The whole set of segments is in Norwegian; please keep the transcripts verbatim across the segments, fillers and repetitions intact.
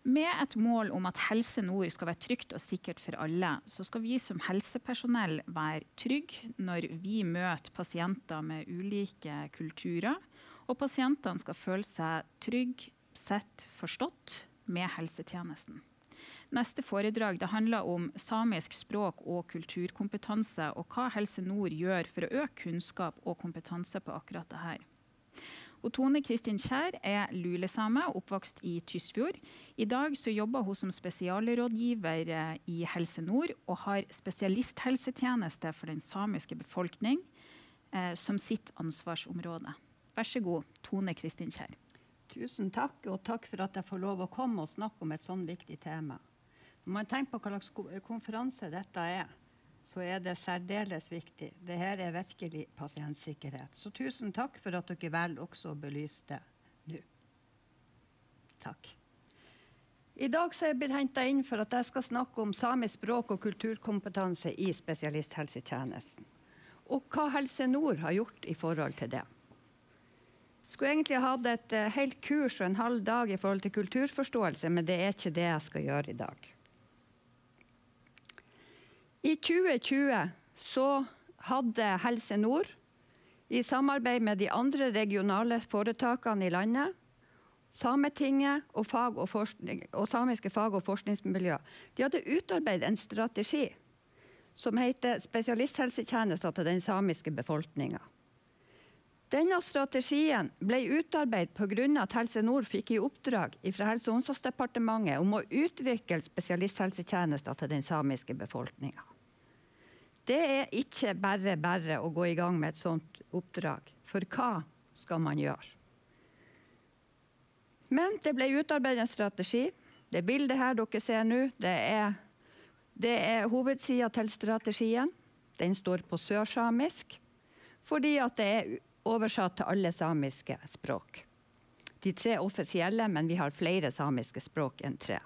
Med et mål om at Helse Nord skal være trygt og sikkert for alle, så skal vi som helsepersonell være trygge når vi møter pasienter med ulike kulturer, og pasientene skal føle seg trygg, sett, forstått med helsetjenesten. Neste foredrag det handler om samisk språk og kulturkompetanse, og hva Helse Nord gjør for å øke kunnskap og kompetanse på akkurat dette. Og Tone Kristin Kjær er lulesame, oppvokst i Tysfjord. I dag så jobber hun som spesialrådgiver i Helse Nord og har spesialisthelsetjeneste for den samiske befolkning eh, som sitt ansvarsområde. Vær så god, Tone Kristin Kjær. Tusen takk, og takk for at jeg får lov å komme og snakke om et sånn viktig tema. Når man tenker på hva slags konferanse dette er, så er det særdeles viktig. Dette er virkelig pasientsikkerhet. Så tusen takk for at dere vel også belyste det nå. Takk. I dag så er jeg blitt hentet inn for at jeg skal snakke om samisk språk og kulturkompetanse i spesialisthelsetjenesten. Og hva Helse Nord har gjort i forhold til det. Jeg skulle egentlig ha hatt et helt kurs og en halv dag i forhold til kulturforståelse, men det er ikke det jeg skal gjøre i dag. I tjue tjue så hadde Helse Nord, i samarbeid med de andre regionale foretakene i landet, Sametinget og, fag og, forskning, og samiske fag- og forskningsmiljø, de hadde utarbeidet en strategi som heter spesialisthelsetjenester til den samiske befolkningen. Denne strategien ble utarbeidet på grunn av at Helse Nord fikk i oppdrag fra Helse- og omsorgsdepartementet om å utvikle spesialisthelsetjenester til den samiske befolkningen. Det er ikke bare bare å gå i gang med et sånt oppdrag, for hva skal man gjøre? Men det ble utarbeidet en strategi. Det bildet her dere ser nå, det er, det er hovedsiden til strategien. Den står på sørsamisk, fordi at det er oversatt til alle samiske språk. De tre offisielle, men vi har flere samiske språk enn tre.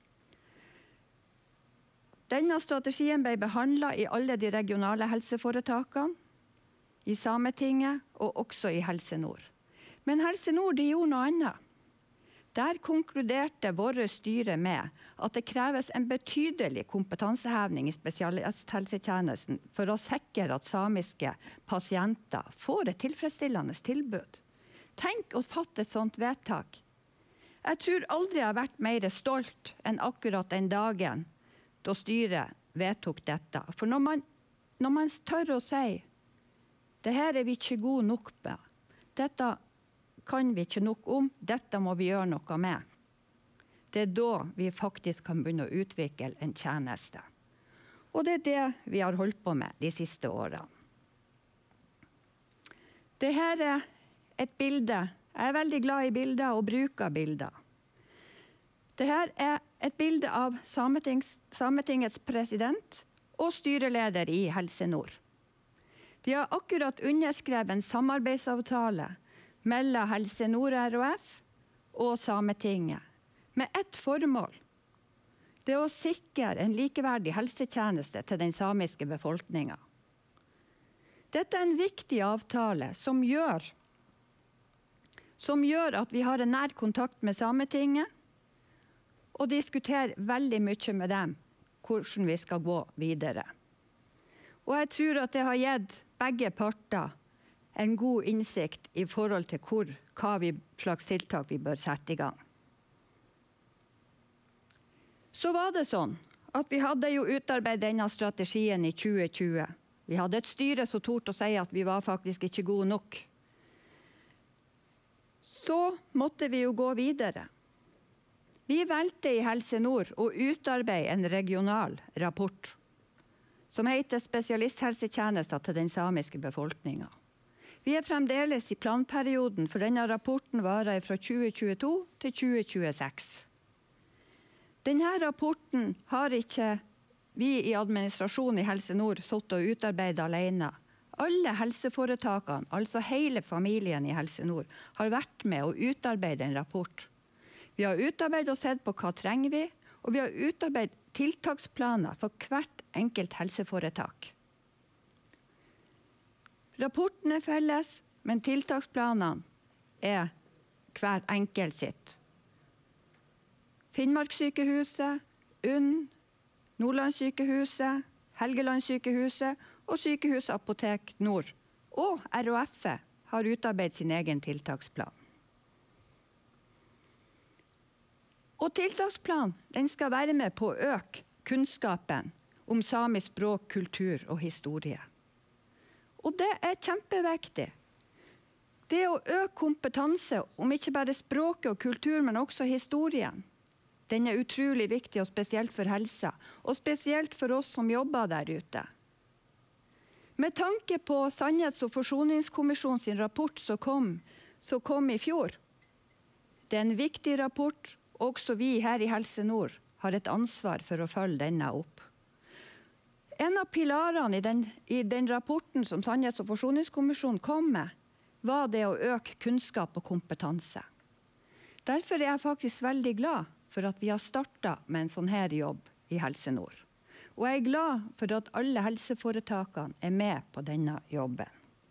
Denne strategien ble behandlet i alle de regionale helseforetakene, i Sametinget og også i Helse Nord. Men Helse Nord de gjorde noe annet. Der konkluderte våre styre med at det kreves en betydelig kompetanseheving i spesialisthelsetjenesten for å sikre at samiske pasienter får et tilfredsstillende tilbud. Tenk å fatte et sånt vedtak. Jeg tror aldri jeg har vært mer stolt enn akkurat den dagen da styret vedtok dette. For når man, når man tør å si det her er vi ikke gode nok på, dette kan vi ikke nok om, dette må vi gjøre noe med. Det er da vi faktisk kan begynne å utvikle en tjeneste. Og det er det vi har holdt på med de siste årene. Dette er et bilde. Jeg er veldig glad i bilder og bruker bilder. Dette er et bilde av Sametings, Sametingets president og styreleder i Helse Nord. De har akkurat underskrevet en samarbeidsavtale mellom Helse Nord R H F og Sametinget, med ett formål. Det er å sikre en likeverdig helsetjeneste til den samiske befolkningen. Dette er en viktig avtale som gjør, som gjør at vi har en nær kontakt med Sametinget, og diskuterer veldig mye med dem hvordan vi skal gå videre. Og jeg tror at det har gitt begge parter en god innsikt i forhold til hvor, hva vi, slags tiltak vi bør sette i gang. Så var det sånn at vi hadde jo utarbeidet denne strategien i tjue tjue. Vi hadde et styre som torde å si at vi var faktisk ikke gode nok. Så måtte vi jo gå videre. Vi valgte i Helse Nord å utarbeide en regional rapport som heter Spesialisthelsetjenester til den samiske befolkningen. Vi er fremdeles i planperioden, for denne rapporten varer fra tjue tjueto til tjue tjueseks. Denne rapporten har ikke vi i administrasjonen i Helse Nord sittet og utarbeidet alene. Alle helseforetakene, altså hele familien i Helse Nord, har vært med å utarbeide en rapport. Vi har utarbeidet og sett på hva trenger vi, og vi har utarbeidet tiltaksplaner for hvert enkelt helseforetak. Rapporten er felles, men tiltaksplanene er hver enkelt sitt. Finnmarkssykehuset, U N N, Nordlandssykehuset, Helgelandssykehuset og Sykehuset Apotek Nord og R H F har utarbeidet sin egen tiltaksplan. Og tiltaksplanen den skal være med på å øke kunnskapen om samisk språk, kultur og historie. Og det er kjempeviktig. Det å øke kompetanse om ikke bare språket og kultur, men også historien, den er utrolig viktig, og spesielt for helsa, og spesielt for oss som jobber der ute. Med tanke på Sannhets- og forsoningskommisjonen sin rapport som kom, som kom i fjor, det er en viktig rapport, og også vi her i Helse Nord har et ansvar for å følge denne opp. En av pilarene i den, i den rapporten som Sannhets- og forsoningskommisjonen kom med, var det å øke kunnskap og kompetanse. Derfor er jeg faktisk veldig glad for at vi har startet med en sånn her jobb i Helse Nord. Og jeg er glad for at alle helseforetakene er med på denne jobben.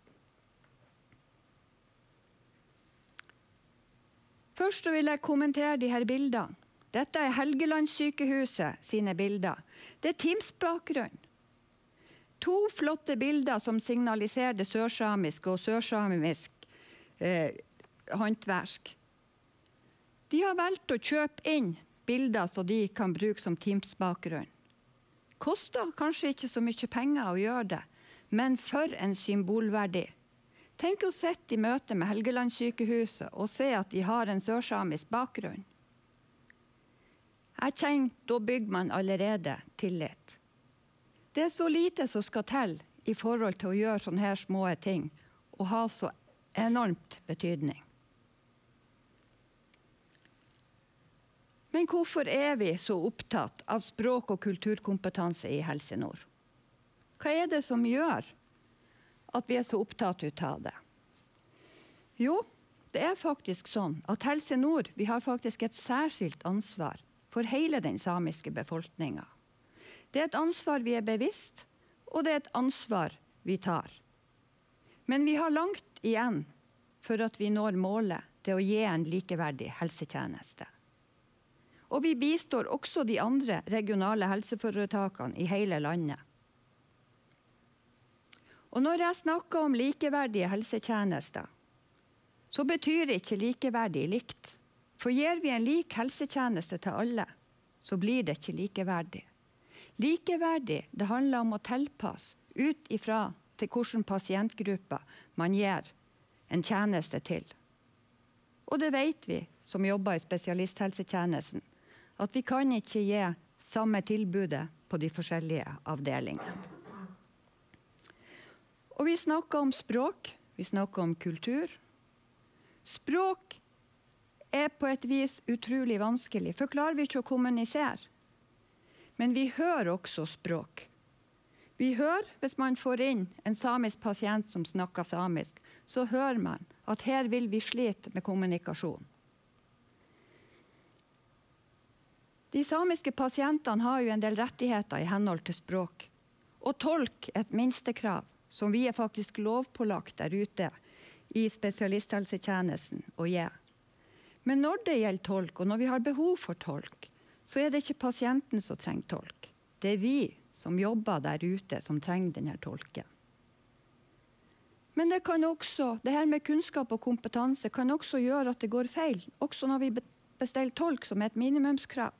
Først vil jeg kommentere de her bildene. Dette er Helgelandssykehuset sine bilder. Det er Teams-bakgrunn. To flotte bilder som signaliserer det sørsamisk og sørsamisk eh, håndverk. De har valgt å kjøpe inn bilder så de kan bruke som Teams-bakgrunn. Koster kanskje ikke så mye penger å gjøre det, men for en symbolverdi. Tenk å sitte i møte med Helgelandssykehuset og se at de har en sørsamisk bakgrunn. Jeg kjenner, da bygger man allerede tillit. Det er så lite som skal til i forhold til å gjøre sånne her små ting, og ha så enormt betydning. Men hvorfor er vi så opptatt av språk- og kulturkompetanse i Helse Nord? Hva er det som gjør at vi er så opptatt ut av det? Jo, det er faktisk sånn at Helse Nord vi har faktisk et særskilt ansvar for hele den samiske befolkningen. Det er et ansvar vi er bevisst, og det er et ansvar vi tar. Men vi har langt igjen for at vi når målet til å gi en likeverdig helsetjeneste. Og vi bistår også de andre regionale helseforetakene i hele landet. Og når jeg snakker om likeverdige helsetjenester, så betyr ikke likeverdig likt. For gir vi en lik helsetjeneste til alle, så blir det ikke likeverdig. Likeverdig, det handler om å tilpasse ut ifra til hvilken pasientgrupper man gir en tjeneste til. Og det vet vi som jobber i spesialisthelsetjenesten, at vi kan ikke gi samme tilbudet på de forskjellige avdelingene. Og vi snakker om språk, vi snakker om kultur. Språk er på et vis utrolig vanskelig, for klarer vi ikke å kommunisere. Men vi hører også språk. Vi hører, hvis man får inn en samisk pasient som snakker samisk, så hører man at her vil vi slite med kommunikasjon. De samiske pasientene har jo en del rettigheter i henhold til språk. Og tolk et minstekrav, som vi er faktisk lovpålagt der ute i spesialisthelsetjenesten å gi. Men når det gjelder tolk, og når vi har behov for tolk, så er det ikke pasienten som trenger tolk. Det er vi som jobber der ute som trenger denne tolken. Men det kan også, det her med kunnskap og kompetanse kan også gjøre at det går feil, også når vi bestiller tolk som er et minimumskrav.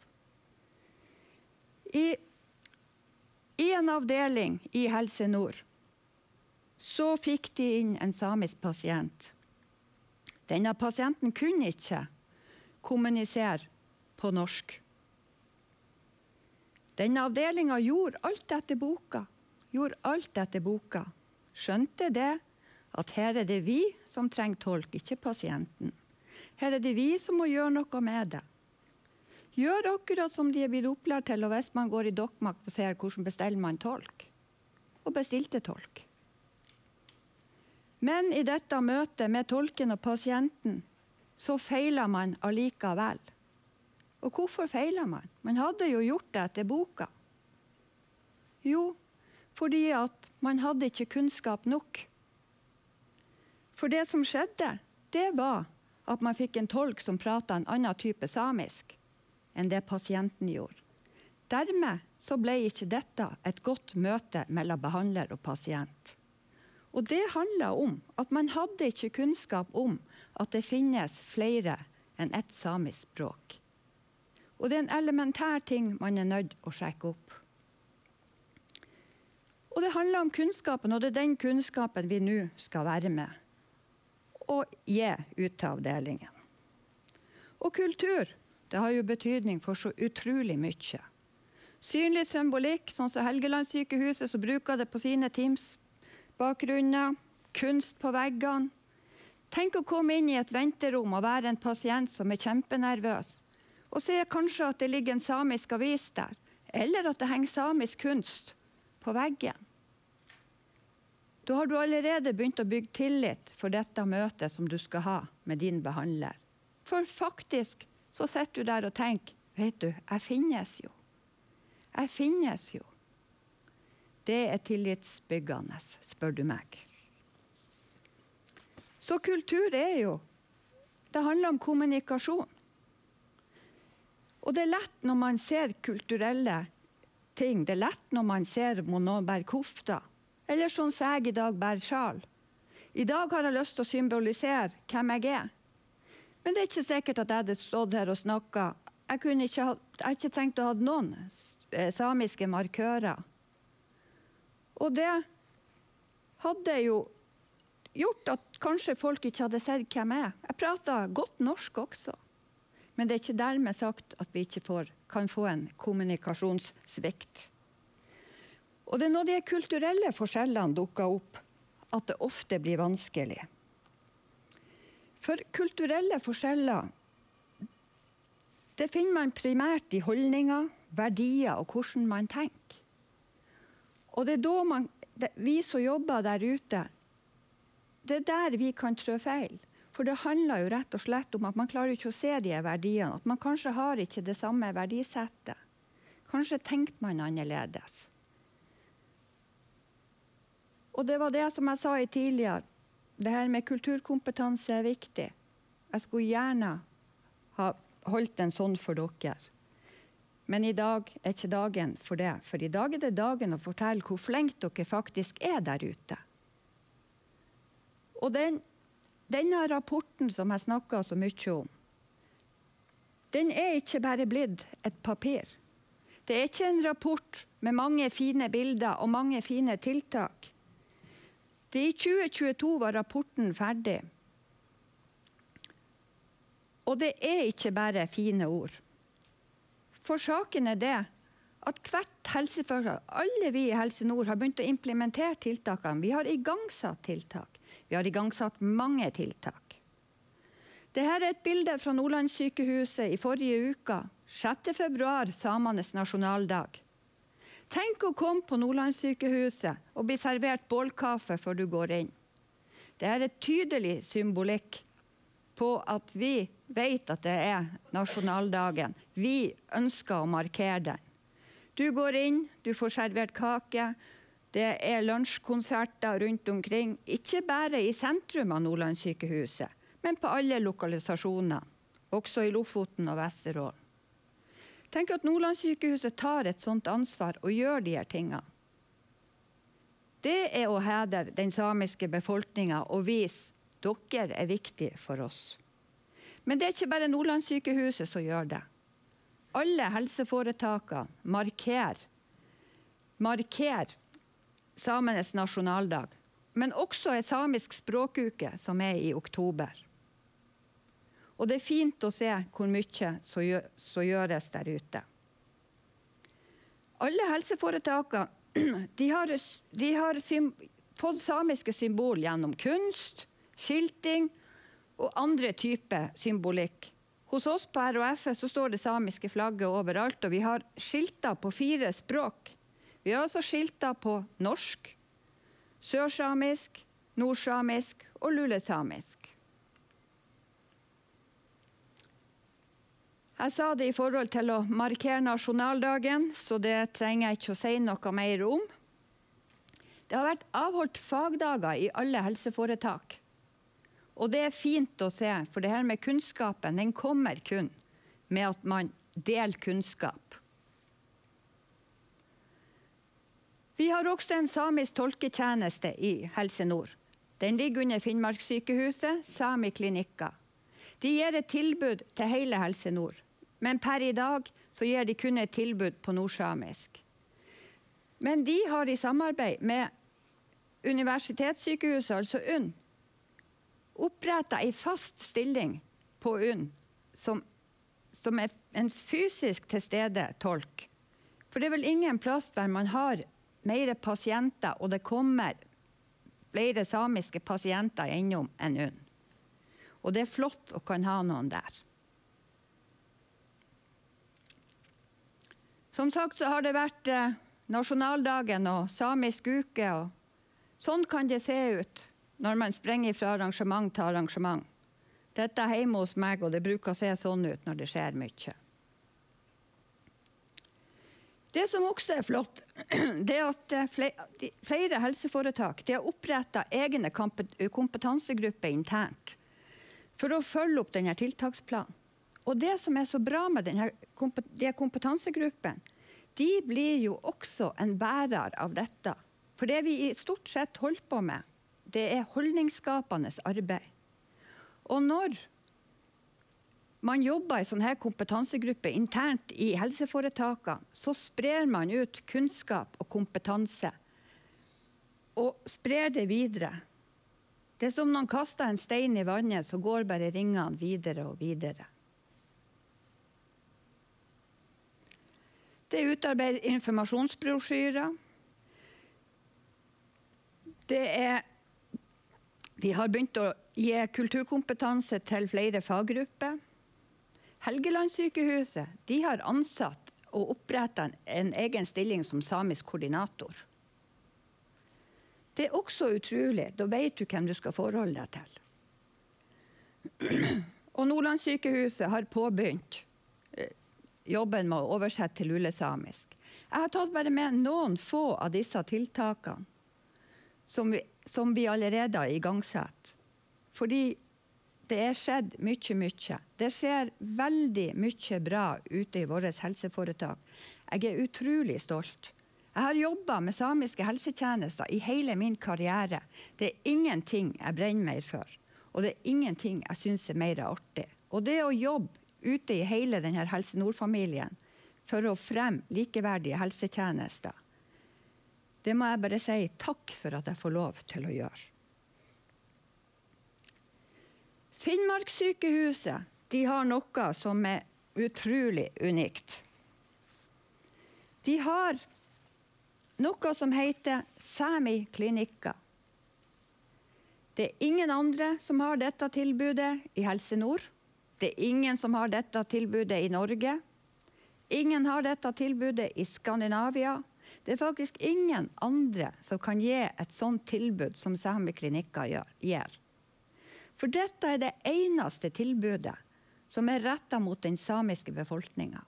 I, I en avdeling i Helse Nord så fikk de inn en samisk pasient. Denne pasienten kunne ikke kommunisere på norsk. Denne avdelingen gjorde alt etter boka. Gjorde alt etter boka. Skjønte det at her er det vi som trenger tolk, ikke pasienten. Her er det vi som må gjøre noe med det. Gjør akkurat som de er blitt opplært til, og hvis man går i Dokmak og ser hvordan bestiller man tolk. Og bestilte tolk. Men i dette møtet med tolken og pasienten, så feiler man allikevel. Og hvorfor feiler man? Man hadde jo gjort det etter boka. Jo, fordi at man hadde ikke kunnskap nok. For det som skjedde, det var at man fikk en tolk som pratet en annen type samisk. enn det pasienten gjorde. Dermed så ble ikke dette et godt møte mellom behandler og pasient. Og det handler om at man hadde ikke kunnskap om at det finnes flere enn ett samisk språk. Og det er en elementær ting man er nødt å sjekke opp. Og det handler om kunnskapen, og det er den kunnskapen vi nå skal være med og gi ut til avdelingen. Og kultur, det har jo betydning for så utrolig mye. Synlig symbolikk, sånn som Helgelandssykehuset, som bruker det på sine teamsbakgrunner, kunst på veggene. Tenk å komme inn i et venterom og være en pasient som er kjempenervøs, og se kanskje at det ligger en samisk avis der, eller at det henger samisk kunst på veggen. Da har du allerede begynt å bygge tillit for dette møtet som du skal ha med din behandler. For faktisk så sitter du der og tenker, vet du, jeg finnes jo. Jeg finnes jo. Det er tillitsbyggende, spør du meg. Så kultur er jo, det handler om kommunikasjon. Og det er lett når man ser kulturelle ting, det er lett når man ser noen bærer kofta, eller sånn som jeg i dag bærer sjal. I dag har jeg lyst til å symbolisere hvem jeg er. Men det er ikke sikkert at jeg hadde stått her og snakket. Jeg kunne ikke ha, jeg har ikke trengt å ha noen samiske markører. Og det hadde jo gjort at kanskje folk ikke hadde sett hvem jeg er. Jeg prater godt norsk også. Men det er ikke dermed sagt at vi ikke får, kan få en kommunikasjonssvikt. Og det er når de kulturelle forskjellene dukker opp, at det ofte blir vanskelig. For kulturelle forskjeller, det finner man primært i holdninger, verdier og hvordan man tenker. Og det er da man, det, vi som jobber der ute, det er der vi kan trå feil. For det handler jo rett og slett om at man klarer ikke å se de verdiene, at man kanskje har ikke det samme verdisettet. Kanskje tenker man annerledes. Og det var det som jeg sa i tidligere, det her med kulturkompetanse er viktig. Jeg skulle gjerne ha holdt en sånn for dere. Men i dag er ikke dagen for det, for i dag er det dagen å fortelle hvor flinke dere faktisk er der ute. Og den, denne rapporten som jeg snakket så mye om, den er ikke bare blitt et papir. Det er ikke en rapport med mange fine bilder og mange fine tiltak. Det I tjue tjueto var rapporten ferdig. Og det er ikke bare fine ord. For saken er det at hvert helseforetak, alle vi I Helse Nord har begynt å implementere tiltakene. Vi har igangsatt tiltak. Vi har igangsatt mange tiltak. Dette er et bilde fra Nordlandssykehuset I forrige uke, sjette februar, samenes nasjonaldag. Tenk å komme på Nordlandssykehuset og bli servert bålkaffe før du går inn. Det er et tydelig symbolikk på at vi vet at det er nasjonaldagen. Vi ønsker å markere den. Du går inn, du får servert kake. Det er lunsjkonserter rundt omkring, ikke bare I sentrum av Nordlandssykehuset, men på alle lokalisasjoner, også I Lofoten og Vesterålen. Tenk at Nordlandssykehuset tar et sånt ansvar og gjør de her tingene. Det er å hedre den samiske befolkningen og vise dere er viktige for oss. Men det er ikke bare Nordlandssykehuset som gjør det. Alle helseforetakene markerer, markerer samenes nasjonaldag, men også en samisk språkuke som er I oktober. Og det er fint å se hvor mye som gjøres der ute. Alle helseforetakene de har, de har fått samiske symbol gjennom kunst, skilting og andre typer symbolikk. Hos oss på R H F så står det samiske flagget overalt, og vi har skilter på fire språk. Vi har altså skilter på norsk, sørsamisk, nordsamisk og lulesamisk. Jeg sa det I forhold til å markere nasjonaldagen, så det trenger jeg ikke å si noe mer om. Det har vært avholdt fagdager I alle helseforetak. Og det er fint å se, for det her med kunnskapen, den kommer kun med at man deler kunnskap. Vi har også en samisk tolketjeneste i Helse Nord. Den ligger under Finnmarkssykehuset, Sami Klinikka. De gir et tilbud til hele Helse Nord, men per i dag så gir de kun et tilbud på nordsamisk. Men de har i samarbeid med Universitetssykehuset, altså U N, opprettet en fast stilling på U N, som, som er en fysisk til stede tolk. For det er vel ingen plass der man har mer pasienter, og det kommer flere samiske pasienter innom enn U N. Og det er flott å kan ha noen der. Som sagt så har det vært eh, nasjonaldagen og samisk uke, og sånn kan det se ut når man sprenger fra arrangement til arrangement. Dette er hjemme hos meg, og det bruker å se sånn ut når det skjer mye. Det som også er flott, det er at flere helseforetak de har opprettet egne kompetansegrupper internt for å følge opp denne tiltaksplanen. Og det som er så bra med denne kompetansegruppen, de blir jo også en bærer av dette. For det vi i stort sett holder på med, det er holdningsskapende arbeid. Og når man jobber i sånne her kompetansegrupper internt i helseforetakene, så sprer man ut kunnskap og kompetanse, og sprer det videre. Det er som når man kaster en stein i vannet, så går bare ringene videre og videre. Det er utarbeidet informasjonsbrosjyrer. Det er, vi har begynt å gi kulturkompetanse til flere faggrupper. Helgelandssykehuset, de har ansatt og opprettet en egen stilling som samisk koordinator. Det er også utrolig, da vet du hvem du skal forholde deg til. Og Nordlandssykehuset har påbegynt jobben med å oversette til lulesamisk. Jeg har tatt bare med noen få av disse tiltakene som vi, som vi allerede har igangsatt. Fordi det er skjedd mye, mye. Det skjer veldig mye bra ute i våre helseforetak. Jeg er utrolig stolt. Jeg har jobbet med samiske helsetjenester i hele min karriere. Det er ingenting jeg brenner mer for. Og det er ingenting jeg synes er mer artig. Og det å jobbe ute i hele denne Helse Nord-familien for å fremme likeverdige helsetjenester, det må jeg bare si takk for at jeg får lov til å gjøre. Finnmarkssykehuset, de har noe som er utrolig unikt. De har noe som heter Sami Klinikka. Det er ingen andre som har dette tilbudet i Helse Nord. Det er ingen som har dette tilbudet i Norge. Ingen har dette tilbudet i Skandinavia. Det er faktisk ingen andre som kan gi et sånt tilbud som Sami Klinikka gir. For dette er det eneste tilbudet som er rettet mot den samiske befolkningen.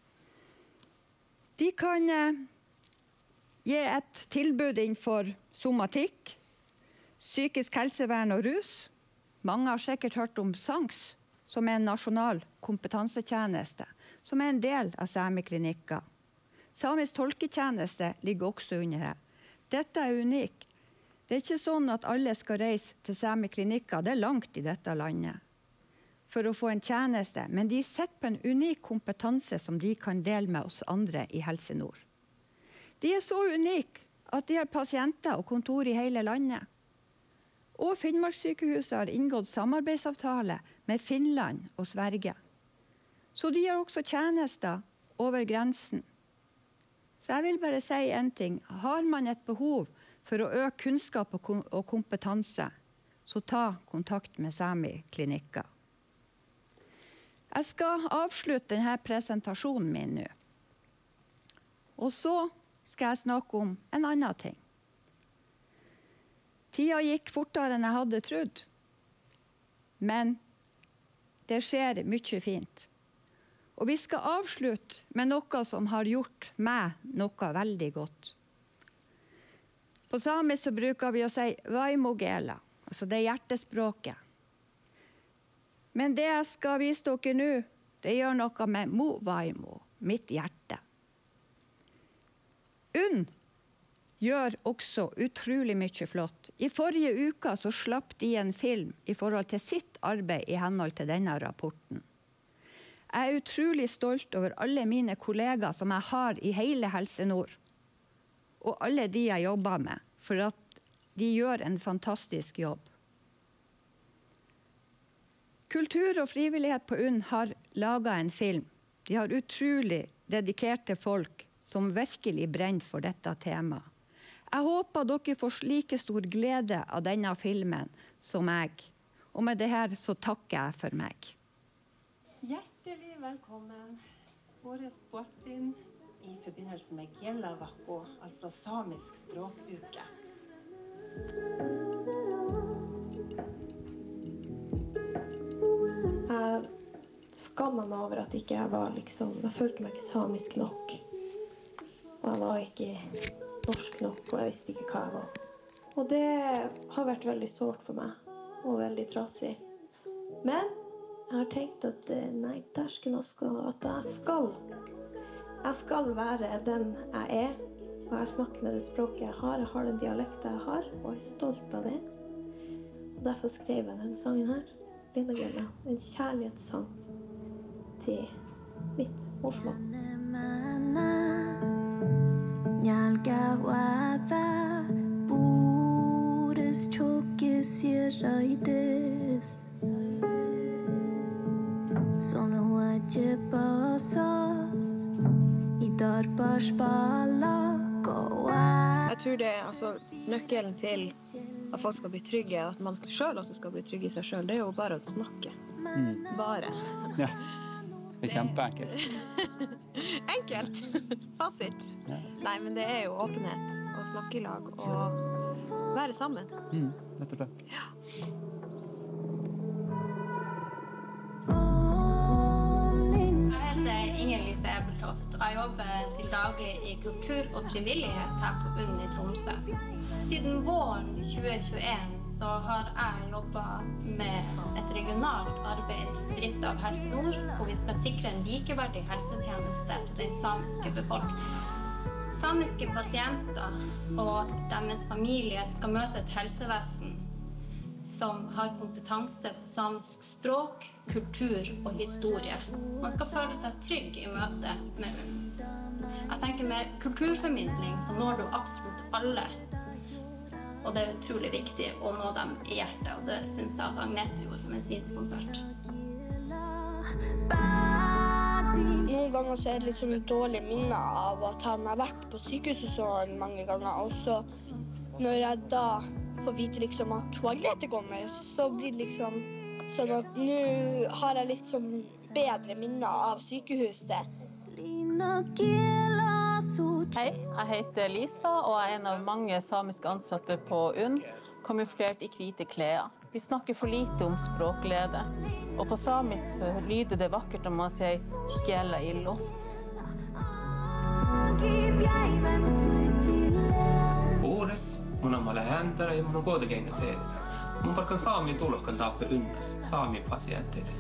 De kan eh, gi et tilbud innenfor somatikk, psykisk helsevern og rus. Mange har sikkert hørt om SANKS, som er en nasjonal kompetansetjeneste, som er en del av Sami Klinikka. Samisk tolketjeneste ligger også under her. Dette er unikt. Det er ikke sånn at alle skal reise til Sami Klinikka, det er langt i dette landet, for å få en tjeneste, men de sitter på en unik kompetanse som de kan dele med oss andre i Helse Nord. De er så unike at de har pasienter og kontor i hele landet. Og Finnmarkssykehuset har inngått samarbeidsavtale med Finland og Sverige. Så de har også tjenester over grensen. Så jeg vil bare si en ting. Har man et behov for å øke kunnskap og kompetanse, så ta kontakt med Sami Klinikka. Jeg skal avslutte denne presentasjonen min nå. Og så skal jeg snakke om en annen ting. Tida gikk fortere enn jeg hadde trodd. Men det skjer mye fint. Og vi skal avslutte med noe som har gjort meg noe veldig godt. På samisk så bruker vi å si vaimogela, altså det hjertespråket. Men det jeg skal vise dere nå, Det gjør noe med Mo Vaimo, mitt hjerte. UNN gjør også utrolig mye flott. I forrige uke så slapp de en film i forhold til sitt arbeid i henhold til denne rapporten. Jeg er utrolig stolt over alle mine kollegaer som jeg har i hele Helse Nord. Og alle de jeg jobber med, for at de gjør en fantastisk jobb. Kultur og frivillighet på UNN har laget en film. De har utrolig dedikerte folk som virkelig brenner for dette temaet. Jeg håper dere får like stor glede av denne filmen som jeg. Og med det her så takker jeg for meg. Hjertelig velkommen. Våre sport inn i forbindelse med Gjellavakko, altså samisk språkuke. Jeg skammer meg over at ikke jeg var liksom, jeg følte meg ikke samisk nok. Og jeg var ikke norsk nok, og jeg visste ikke hva jeg var. Og det har vært veldig sårt for meg, og veldig trasig. Men jeg har tenkt at nei, dersken også, at jeg skal. Jeg skal være den jeg er, og jeg snakker med det språket jeg har. Jeg har den dialekten jeg har, og jeg er stolt av det. Og derfor skrev jeg denne sangen her, Linda Gjella, en kjærlighetssang til mitt morsmål. Njalga wada bores chokes yeraides Sono waje basas I darbar spala goa. Jeg tror det er altså, nøkkelen til at folk skal bli trygge, at man selv også skal bli trygge I seg selv, det er jo bare å snakke. Mm. Bare. Ja. Det er kjempeenkelt. Enkelt. Fasit. Ja. Nei, men det er jo åpenhet, og snakke I lag, og være sammen. Mm, rett og slett. Ja. Jeg heter Inger-Lise Ebeltoft, og jeg jobber til daglig I kultur og frivillighet her på UNN I Tromsø. Siden våren tjue tjueen så har jeg jobbet med et regionalt arbeid drift av Helse Nord, hvor vi skal sikre en likeverdig helsetjeneste til den samiske befolkningen. Samiske pasienter og deres familie skal møte et helsevesen som har kompetanse på samisk språk, kultur og historie. Man skal føle seg trygg I møte med UNN. Jeg tenker med kulturformidling så når du absolutt alle. Og det er utrolig viktig å nå dem I hjertet, og det synes jeg at Agnete gjorde med sin konsert. Noen ganger så er det litt sånn dårlige minner av at han har vært på sykehuset så mange ganger. Og så når jeg da får vite liksom at Agnete kommer, så blir det liksom sånn at nå har jeg litt sånn bedre minner av sykehuset. Hei, jeg heter Lisa, og jeg er en av mange samiske ansatte på UNN, kamuflert I hvite klær. Vi snakker for lite om språklede, og på samisk lyder det vakkert når man sier «Gjella illo». Vuodessa mun on lähentära ja mun on kuitenkin ne seedit. Mun vaikka saamien tuloskan taappe ynnäs, saamien pasienteille.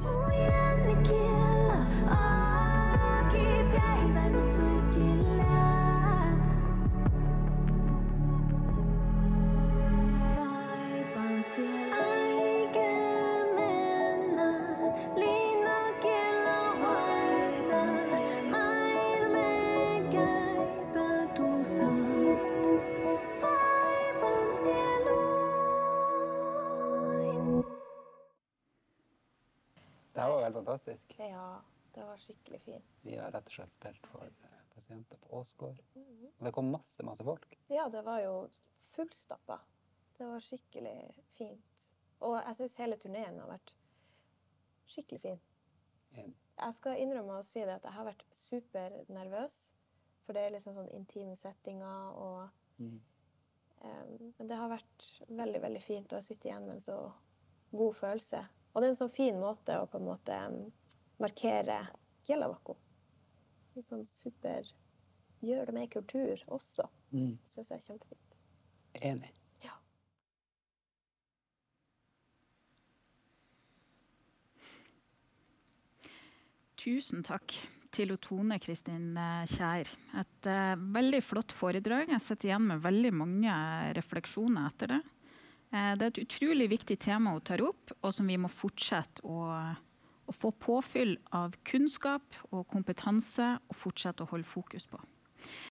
Det var helt fantastisk. Ja, det var skikkelig fint. De har rett og slett spilt for pasienter på Åsgård. Og det kom masse, masse folk. Ja, det var jo fullstappet. Det var skikkelig fint. Og jeg synes hele turneen har vært skikkelig fin. En. Jeg skal innrømme å si det at jeg har vært supernervøs, for det er liksom sånn intime settinger, og Mm. um, men det har vært veldig, veldig fint å sitte igjen med en så god følelse. Og det er en så fin måte å på en måte um, markere Gjellavakko. En sånn super, gjør det med kultur også. Mm. Det synes jeg er kjempefint. Enig. Ja. Tusen takk til Tone Kristin Kjær. Et uh, veldig flott foredrag. Jeg sitter igjen med veldig mange refleksjoner etter det. Uh, det er et utrolig viktig tema hun tar opp, og som vi må fortsette å, å få påfyll av kunnskap og kompetanse og fortsette å holde fokus på.